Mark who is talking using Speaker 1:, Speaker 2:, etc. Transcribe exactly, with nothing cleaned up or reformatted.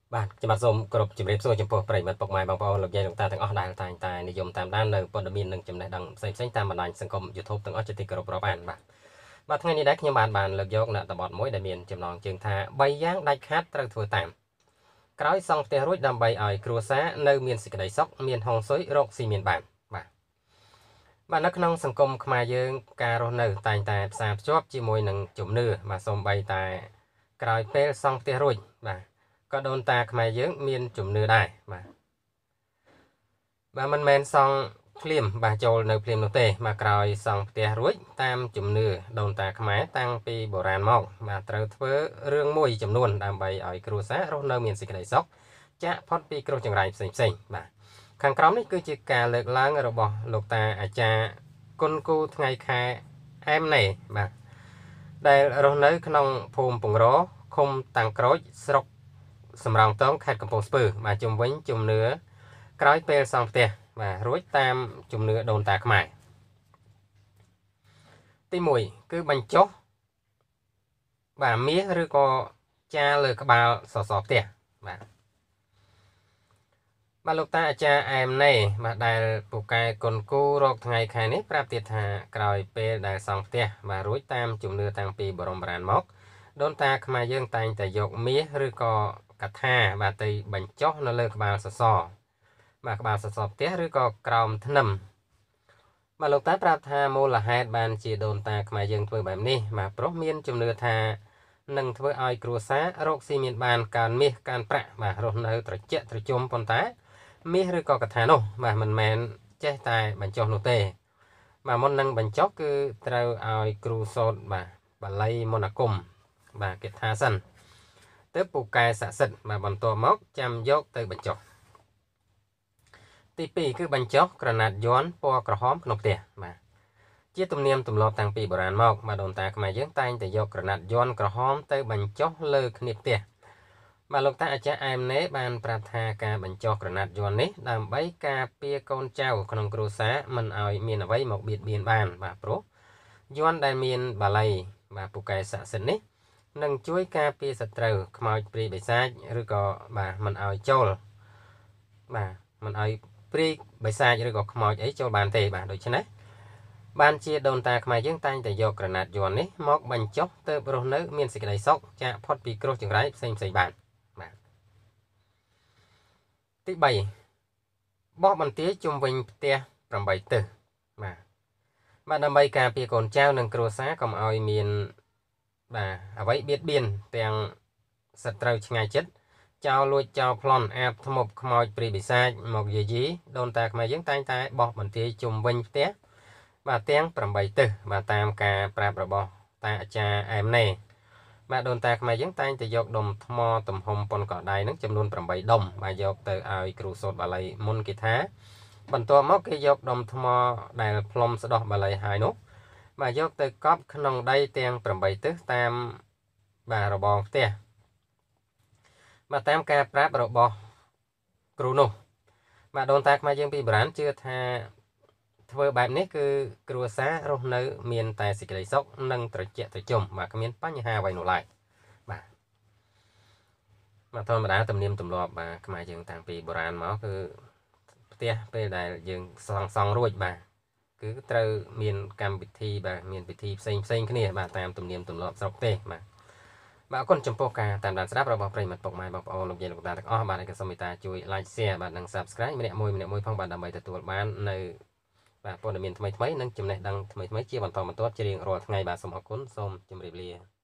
Speaker 1: បាទខ្ញុំបាទសូមគោរពជំរាបសួរចំពោះប្រិយមិត្តពុកម៉ែបងប្អូនលោកយាយលោកតាទាំងអស់ដែលតែងតែនិយមតាមដាននៅព័ត៌មាននិងចំណេះដឹងផ្សេងៗតាមបណ្ដាញសង្គម YouTube ទាំងអស់ជាទីគោរពរាប់អានបាទបាទថ្ងៃនេះដែរខ្ញុំបានបានលើកយកនៅតំបន់មួយដែលមានចំណងជើងថាបីយ៉ាងដាច់ខាតត្រូវធ្វើតាមក្រោយសង់ផ្ទះរួចដើម្បីឲ្យគ្រួសារនៅមានសេចក្តីសុខមានហុងស៊ុយរកស៊ីមានបានបាទបាទនៅក្នុងសង្គមខ្មែរយើងការរស់នៅតែងតែផ្សារភ្ជាប់ជាមួយនឹងជំនឿបាទសូម្បីតែក្រោយពេលសង់ផ្ទះរួចបាទក៏ដូនតាខ្មែរយើងមានជំនឿដែរបាទបាទមិនមែនសង់ភ្លាមបាទចូលនៅភ្លាមនោះទេបាទក្រោយសង់ផ្ទះរួចតាមជំនឿដូនតាខ្មែរតាំងពីបុរាណមកបាទត្រូវធ្វើរឿងមួយចំនួនដើម្បីឲ្យគ្រួសាររស់នៅមានសេចក្តីសុខចាក់ផុតពីគ្រោះចង្រៃផ្សេងផ្សេងបាទខាងក្រោមនេះគឺជាការលើកឡើងរបស់លោកតាអាចារ្យគុណគូថ្ងៃខែអែមណេបាទដែលរស់នៅក្នុងភូមិពងរឃុំតាំងក្រូចស្រុកសំរោងទងខេត្តកំពង់ស្ពឺបាទជំវិញជំនឿក្រោយពេលសង់ផ្ទះបាទរួចតាមជំនឿដូនតាខ្មែរទីមួយគឺបញ្ចុះបាទមាសឬក៏ចាលើក្បាលសសរផ្ទះបាទបាទលោកតាអាចារ្យអែមណេបាទដែលពូកែគុណគូរកថ្ងៃខែនេះប្រាប់ទៀតថាក្រោយពេលដែលសង់ផ្ទះបាទរួចតាមជំនឿតាំងពីបរមបុរាណមកដូនតាខ្មែរយើងតែងតែយកមាសឬក៏កថាបាទទៅបញ្ចុះនៅលើក្បាលសសរបាទក្បាលសសរផ្ទះឬក៏ក្រោមធ្នឹមបាទលោកតាប្រាប់ថាមូលហេតុបានជាដូនតាខ្មែរយើងធ្វើបែបនេះបាទព្រោះមានជំនឿថានឹងធ្វើឲ្យគ្រួសាររកស៊ីមានបានកើនមាសកើនប្រាក់បាទរស់នៅត្រជាក់ត្រជុំប៉ុន្តែមាសឬក៏កថានោះបាទមិនមែនចេះតែបញ្ចុះនោះទេបាទមុននឹងបញ្ចុះគឺត្រូវឲ្យគ្រូសូត្របាទបាលីមន្តអាគមបាទគេថាសិនទើបពូកែស័ក្តិសិទ្ធិបាទបន្ទាប់មកចាំយកទៅបញ្ចុះទីពីរគឺបញ្ចុះក្រណាត់យ័ន្តពណ៌ក្រហមក្នុងផ្ទះបាទជាទំនៀមទម្លាប់តាំងពីបុរាណមកបាទដូនតាខ្មែរយើងតែងតែយកក្រណាត់យ័ន្តក្រហមទៅបញ្ចុះលើគ្នាផ្ទះបាទលោកតាអាចារ្យអែមណេបានប្រាប់ថាការបញ្ចុះក្រណាត់យ័ន្តនេះដើម្បីការពារកូនចៅក្នុងគ្រួសារមិនឲ្យមានអ្វីមកបៀតបៀនបានបាទព្រោះយ័ន្តដែលមានបាលីបាទពូកែស័ក្តិសិទ្ធិនេះនឹងជួយការពារសត្រូវខ្មោចព្រាយបិសាចឬក៏បាទមិនឲ្យចូលបាទមិនឲ្យព្រាយបិសាចឬក៏ខ្មោចអីចូលបានទេបាទដូច្នេះបានជាដូនតាខ្មែរយើងតែងតែយកក្រណាត់យ័ន្តនេះមកបញ្ចុះទៅរស់នៅមានសេចក្តីសុខចាកផុតពីគ្រោះចង្រៃផ្សេងផ្សេងបានបាទទីបីបោះបន្ទាយជុំវិញផ្ទះប្រាំបីទិសបាទបាទដើម្បីការពារកូនចៅនិងគ្រួសារកុំឲ្យមានបាទអ្វីបៀតបៀនទាំងសត្រូវឆ្ងាយចិត្តចោលលួចចោលប្លន់អាបធ្មប់ខ្មោចព្រាយបិសាចមកយាយីដូនតាខ្មែរយើងតែងតែបោះបន្ទាយជុំវិញផ្ទះបាទទាំងប្រាំបីទិសបាទតាមការប្រាប់របស់តាអាចារ្យអែមណេបាទដូនតាខ្មែរយើងតែងតែយកដុំថ្មទំហំប៉ុនកដៃនឹងចំនួនប្រាំបីដុំបាទយកទៅឲ្យគ្រូសូត្របាលីមុនគេថាបន្ទាប់មកគេយកដុំថ្មដែលផ្លុំស្ដោះបាលីហើយនោះបាទយកទៅកប់ក្នុងដីទាំងប្រាំបីទិសតាមបាទរបងផ្ទះបាទតាមការប្រាប់របស់គ្រូនោះបាទដូនតាខ្មែរយើងពីបុរាណជឿថាធ្វើបែបនេះគឺគ្រួសាររស់នៅមានតែសេចក្តីសុខនិងត្រជាក់ត្រជុំបាទគ្មានបញ្ហាអ្វីនោះឡើយបាទបាទធម្មតាទំនៀមទម្លាប់បាទខ្មែរយើងតាំងពីបុរាណមកគឺផ្ទះពេលដែលយើងសង់សង់រួចបាទគឺត្រូវមានកម្មវិធីបាទមានពិធីផ្សេងផ្សេងគ្នាបាទតាមទំនៀមទម្លាប់ស្រុកទេបាទបាទអរគុណចំពោះការតាមដានស្ដាប់របស់ប្រិយមិត្តពុកម៉ែបងប្អូនលោកយាយលោកតាទាំងអស់បាទហើយក៏សូមមេត្តាជួយ like share បាទនិង subscribe ម្នាក់មួយម្នាក់មួយផងបាទដើម្បីទទួលបាននៅបាទព័ត៌មានថ្មីៗនិងចំណេះដឹងថ្មីៗជាបន្តបន្ទាប់ជារៀងរាល់ថ្ងៃបាទសូមអរគុណសូមជម្រាបលា